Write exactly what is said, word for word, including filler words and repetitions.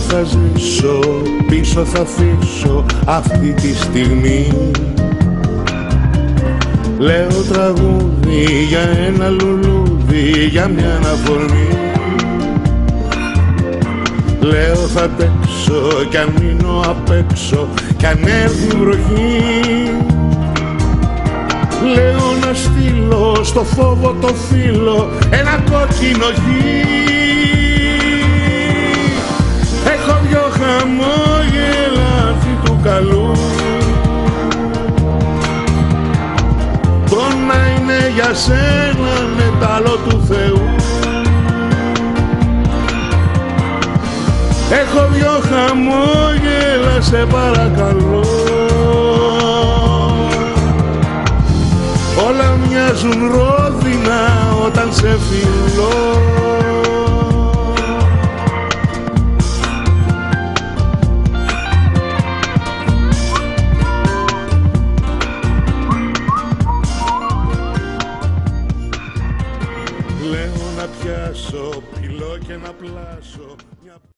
θα ζήσω, πίσω θα αφήσω αυτή τη στιγμή. Λέω τραγούδι για ένα λουλούδι, για μια αναφορμή. Λέω θα αντέξω κι αν μείνω απ' έξω, κι αν έρθει βροχή. Λέω να στείλω στο φόβο το φύλλο ένα κόκκινο γη. Έχω δυο χαμόγελα αυτή του καλού, το να είναι για σένα μετάλλο του Θεού. Έχω δυο χαμόγελα, σε παρακαλώ, όλα μοιάζουν ρόδινα όταν σε φιλώ. Λέω να πιάσω πυλό και να πλάσω μια...